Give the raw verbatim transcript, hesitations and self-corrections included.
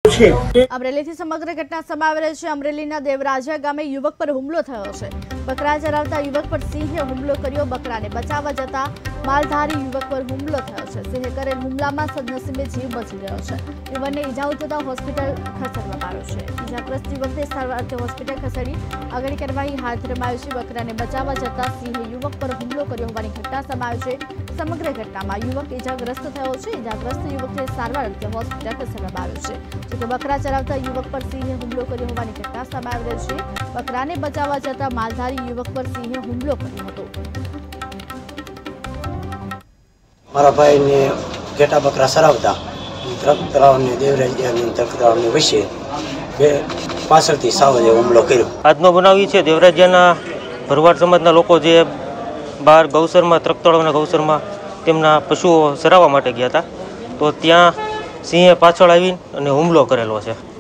છે। અમરેલીથી સમગ્ર ઘટના સામે આવી રહી છે। અમરેલીના દેવરાજા ગામે યુવક પર હુમલો થયો છે। બકરા ચરાવતા યુવક પર સિંહે હુમલો કર્યો। બકરાને બચાવવા જતા માલધારી યુવક પર હુમલો થયો છે। સિંહે કરેલ હુમલામાં સદનસીબે જીવ બચી ગયો છે। યુવકને ઈજાઓ થતા હોસ્પિટલ ખસેડવામાં આવ્યો છે। ઈજાગ્રસ્ત યુવકને સારવાર અર્થે હોસ્પિટલ ખસેડી આગળની કાર્યવાહી હાથ ધરવામાં આવી છે। બકરાને બચાવવા જતા સિંહે યુવક પર હુમલો કર્યો હોવાની ઘટના સામે આવી છે। સમગ્ર ઘટનામાં યુવક ઈજાગ્રસ્ત થયો છે। ઈજાગ્રસ્ત યુવકને સારવાર અર્થે હોસ્પિટલ ખસેડવામાં આવ્યો છે। જોકે બકરા ચરાવતા યુવક પર સિંહે હુમલો કર્યો હોવાની ઘટના સામે આવી રહી છે। બકરાને બચાવવા જતા માલધારી યુવક પર સિંહે હુમલો કર્યો હતો। મારા ભાઈને ઘેટા બકરા ચરાવતા ટ્રક તળાવને દેવરાજની ટ્રક તળાવની વચ્ચે બે પાછળથી સાવજે હુમલો કર્યો। આજનો બનાવ એ છે દેવરાજ્યના ભરવાડ સમાજના લોકો જે બહાર ગૌસરમાં ટ્રક તળાવના ગૌસરમાં તેમના પશુઓ ચરાવવા માટે ગયા હતા, તો ત્યાં સિંહે પાછળ આવીને અને હુમલો કરેલો છે।